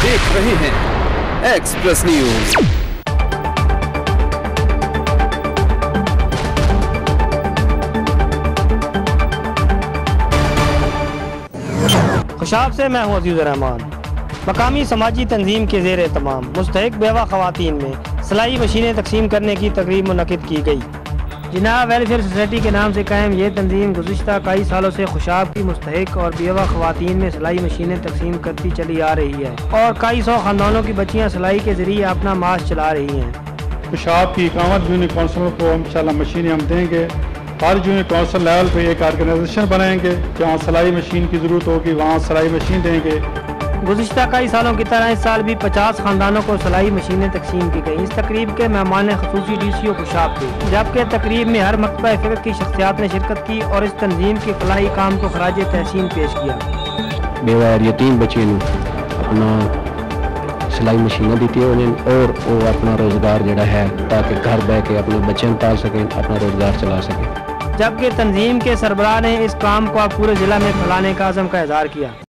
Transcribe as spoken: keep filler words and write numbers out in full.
देख रहे हैं एक्सप्रेस न्यूज। खुशाब से मैं हूँ अजीज़ुर रहमान। मकामी समाजी तंजीम के ज़ेर तमाम मुस्तहिक बेवा ख़वातीन में सिलाई मशीनें तकसीम करने की तकरीब मुनक़िद की गई। जिनाह वेलफेयर सोसाइटी के नाम से कायम ये तंजीम गुज़िश्ता कई सालों से खुशाब की मुस्तहिक और बेवा ख़वातीन में सिलाई मशीनें तकसीम करती चली आ रही है और कई सौ ख़ानदानों की बच्चियाँ सिलाई के ज़रिए अपना माश चला रही हैं। खुशाब की इकामत जूनियर काउंसिल को इंशाल्लाह मशीनें हम देंगे। हर जूनियर काउंसिल लेवल पे एक ऑर्गेनाइजेशन बनाएंगे, जहाँ सिलाई मशीन की ज़रूरत होगी वहाँ सिलाई मशीन देंगे। गुज़िश्ता कई सालों की तरह इस साल भी पचास ख़ानदानों को सिलाई मशीनें तकसीम की गई। इस तकरीब के मेहमान खसूसी डी सी ओ खुशाब थे, जबकि तकरीब में हर मकतबा फ़िक्र की शख्सियात ने शिरकत की और इस तंजीम के फलाही काम को खराज तहसीन पेश किया। बेवा और यतीम बच्चे अपना सिलाई मशीनें दी उन्हें और वो अपना रोज़गार जड़ा है ताकि घर बह के अपने बच्चे पाल सकें, अपना रोज़गार चला सकें। जबकि तंजीम के सरबराह ने इस काम को अब पूरे ज़िला में फैलाने का अज़म का इज़हार किया।